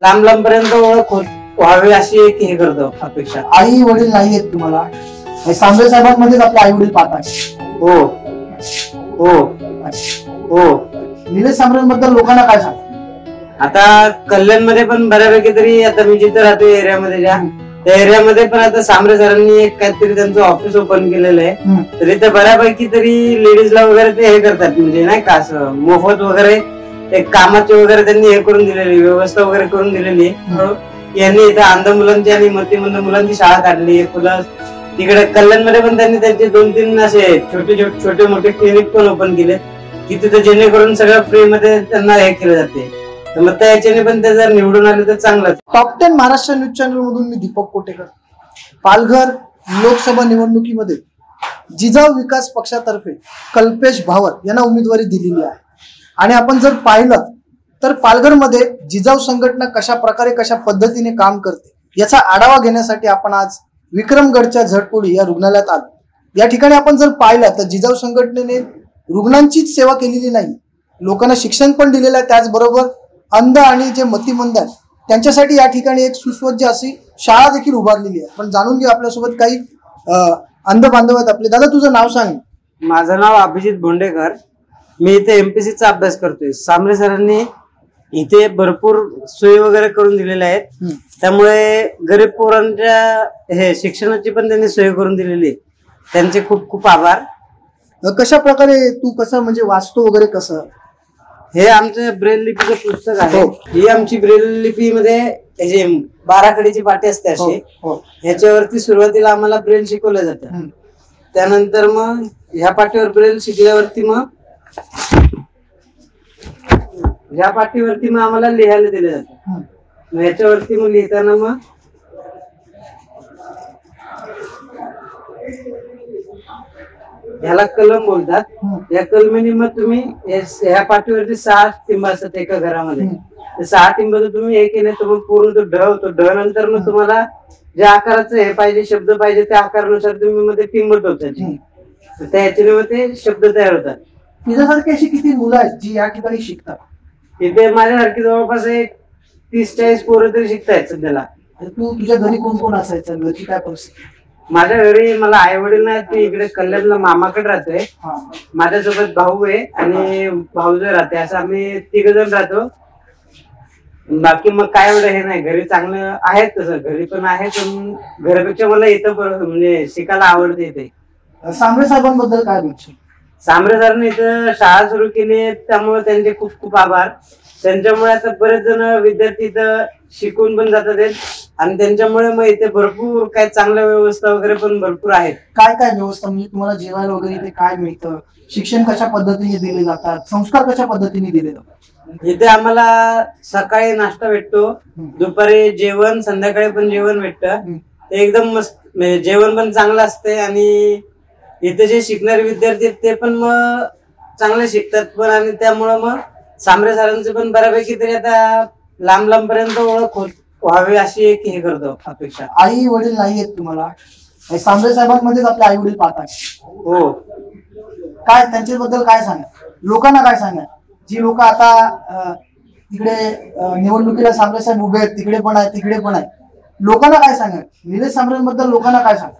लांब लांब पर्यंत ओळख व्हावी अशी एक हे करतो अपेक्षा. आई वडील नाही आहेत तुम्हाला, सांबरे साहेबांमध्येच आपले आई वडील पाहतात. हो हो हो. निलेश सांबरेंबद्दल लोकांना काय सांग? आता कल्याण मध्ये पण बऱ्यापैकी तरी, आता मी जिथं राहतो एरियामध्ये, त्या एरियामध्ये पण आता सांबरे सरांनी एक काहीतरी त्यांचं ऑफिस ओपन केलेलं आहे. तर इथे बऱ्यापैकी तरी लेडीजला वगैरे ते हे करतात, म्हणजे नाही का असं मोफत वगैरे एक कामाची वगैरे त्यांनी हे करून दिलेली, व्यवस्था वगैरे करून दिलेली. यांनी इथं अंध मुलांची आणि मतिमंद मुलांची शाळा काढली. प्लस तिकडे कल्याणमध्ये पण त्यांनी त्यांचे 2-3 असे छोटे मोठे क्लिनिक पण ओपन केले की तिथे, जेणेकरून सगळं फ्री मध्ये त्यांना हे केलं जाते. तर मग त्या याच्याने पण ते जर निवडून आले तर चांगलंच. टॉप 10 महाराष्ट्र न्यूज चॅनल मधून मी दीपक कोटेकर. पालघर लोकसभा निवडणुकीमध्ये जिजाऊ विकास पक्षातर्फे कल्पेश भावर यांना उमेदवारी दिलेली आहे. आणि आपण जर पाहिलं तर पालघरमध्ये जिजाऊ संघटना कशा प्रकारे कशा पद्धतीने काम करते याचा आढावा घेण्यासाठी आपण आज विक्रमगडच्या झटपोडी या रुग्णालयात आलो. या ठिकाणी आपण जर पाहिलं तर जिजाऊ संघटनेने रुग्णांचीच सेवा केलेली नाही, लोकांना शिक्षण पण दिलेलं आहे. त्याचबरोबर अंध आणि जे मतिमंद आहेत त्यांच्यासाठी या ठिकाणी एक सुसज्ज अशी शाळा देखील उभारलेली आहे. पण जाणून घेऊ, आपल्यासोबत काही अंध बांधव आहेत आपले. दादा, तुझं नाव सांग. माझं नाव अभिजित भोंडेकर. मी इथे MPSCचा अभ्यास करतोय. सांबरे सरांनी इथे भरपूर सोयी वगैरे करून दिलेल्या आहेत. त्यामुळे गरीब पोरांच्या हे शिक्षणाची पण त्यांनी सोय करून दिलेली आहे. त्यांचे खूप खूप आभार. कशा प्रकारे तू कसं म्हणजे वाचतो वगैरे कसं? हे आमचं ब्रेल लिपीचं पुस्तक आहे. ही आमची ब्रेल लिपी मध्ये जे 12 कडीची पाटी असते अशी, ह्याच्यावरती सुरुवातीला आम्हाला ब्रेल शिकवलं जातं. त्यानंतर मग ह्या पाटीवर ब्रेल शिकल्यावरती मग ह्या पाटीवरती मग आम्हाला लिहायला दिलं जातं. मग ह्याच्यावरती मग लिहिताना मग ह्याला कलम बोलतात. या कलमेने मग तुम्ही ह्या पाठीवरती 6 टिंब असतात एका घरामध्ये. 6 टिंब तुम्ही हे केले तर मग पूर्ण तो ढ होतो. ढ नंतर मग तुम्हाला ज्या आकाराचं हे पाहिजे, शब्द पाहिजे, त्या आकारानुसार तुम्ही मध्ये टिंब ठेवतात. त्या ह्याच्याने मग ते शब्द तयार होतात. तुझ्यासारखी अशी किती मुलं आहेत जी या ठिकाणी शिकतात? इथे माझ्यासारखी जवळपास एक 30-40 पोरं तरी शिकतायत सध्याला. तुझ्या घरी कोण कोण असायचं, घरची काय परिस्थिती? माझ्या घरी मला आई वडील नाही, ते इकडे कल्याणला मामाकडे राहतोय. माझ्यासोबत भाऊ आहे आणि भाऊजय राहते. असं आम्ही 3 जण राहतो. बाकी मग काय एवढं हे नाही. घरी चांगलं आहेत, तसं घरी पण आहे, पण घरापेक्षा मला इथं म्हणजे शिकायला आवडते इथे. सांबरे साहेबांबद्दल काय बोलशील? सांबरे सरांनी इथं शाळा सुरू केली, त्यामुळे त्यांचे खूप खूप आभार. त्यांच्यामुळे आता बरेच जण विद्यार्थी इथं शिकून पण जातात आणि त्यांच्यामुळे मग इथे भरपूर काय चांगल्या व्यवस्था वगैरे पण भरपूर आहेत. काय काय व्यवस्था म्हणजे तुम्हाला जेवायला वगैरे इथे काय मिळतं? शिक्षण कशा पद्धतीने दिले जातात? संस्कार कशा पद्धतीने दिले जातात? इथे आम्हाला सकाळी नाश्ता भेटतो, दुपारी जेवण, संध्याकाळी पण जेवण भेटतं. ते एकदम मस्त, म्हणजे जेवण पण चांगलं असते. आणि इथे जे शिकणारे विद्यार्थी आहेत ते पण मग चांगले शिकतात पण. आणि त्यामुळं मग सांबरे सरांचे पण बऱ्यापैकी तरी आता लांब लांब पर्यंत ओळख व्हावी अशी एक हे करतो अपेक्षा. आई वडील नाही आहेत तुम्हाला, सांबरे साहेबांमध्येच आपले आई वडील पाहतात. हो. काय त्यांच्याबद्दल काय सांगा? लोकांना काय सांगा? जी लोक आता तिकडे निवडणुकीला सांबरे साहेब उभे आहेत, तिकडे पण आहेत, तिकडे पण आहेत, लोकांना काय सांगा? निलेश सांबरेंबद्दल लोकांना काय सांगा?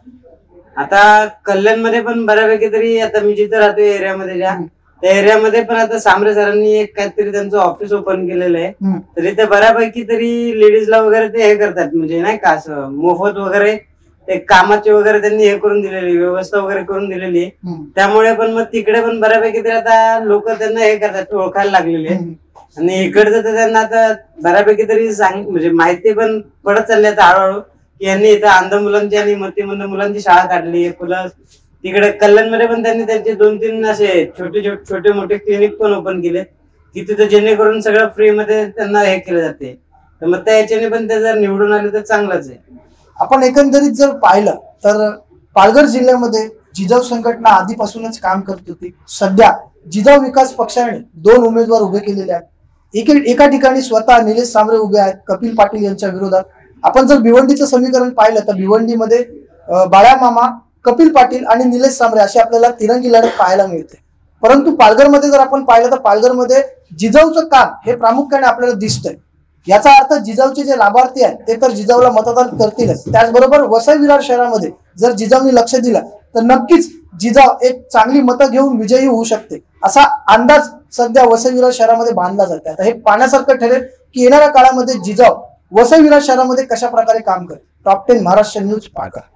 आता कल्याणमध्ये पण बऱ्यापैकी तरी, आता मी जिथं राहतो एरियामध्ये, त्या एरियामध्ये पण आता सांबरे सरांनी एक काहीतरी त्यांचं ऑफिस ओपन केलेलं आहे. तर इथे बऱ्यापैकी तरी लेडीजला वगैरे ते हे करतात, म्हणजे नाही का असं मोफत वगैरे ते कामाची वगैरे त्यांनी हे करून दिलेली, व्यवस्था वगैरे करून दिलेली. त्यामुळे पण मग तिकडे पण बऱ्यापैकी तरी आता लोक त्यांना हे करतात, ओळखायला लागलेले. आणि इकडचं तर त्यांना आता बऱ्यापैकी तरी म्हणजे माहिती पण पडत चालली आता हळूहळू की यांनी इथं अंध मुलांची आणि मतिमंद मुलांची शाळा काढली. प्लस तिकडे कल्याणमध्ये पण त्यांनी त्यांचे 2-3 असे छोटे मोठे क्लिनिक पण ओपन केले की तिथे, जेणेकरून सगळं फ्री मध्ये त्यांना हे केलं जाते. तर मग त्या याच्याने पण ते जर निवडून आले तर चांगलंच आहे. आपण एकंदरीत जर पाहिलं तर पालघर जिल्ह्यामध्ये जिजाऊ संघटना आधीपासूनच काम करत होती. सध्या जिजाऊ विकास पक्षाने 2 उमेदवार उभे केलेले आहेत. एका ठिकाणी स्वतः निलेश सांबरे उभे आहेत कपिल पाटील यांच्या विरोधात. आपण जर भिवंडीचं समीकरण पाहिलं तर भिवंडीमध्ये बाळा मामा, कपिल पाटील आणि निलेश सांबरे अशी आपल्याला तिरंगी लढत पाहायला मिळते. परंतु पालघरमध्ये जर आपण पाहिलं तर पालघरमध्ये जिजाऊचं काम हे प्रामुख्याने आपल्याला दिसतंय. याचा अर्थ जिजाऊचे जे लाभार्थी आहेत ते तर जिजाऊला मतदान करतीलच, त्याचबरोबर वसई विरार शहरामध्ये जर जिजाऊनी लक्ष दिलं तर नक्कीच जिजाऊ एक चांगली मतं घेऊन विजयी होऊ शकते, असा अंदाज सध्या वसई विरार शहरामध्ये बांधला जाते. आता हे पाहण्यासारखं ठरेल की येणाऱ्या काळामध्ये जिजाऊ वसई विरार शहरामध्ये कशा प्रकारे काम करेल. Top 10 Maharashtra news Palghar.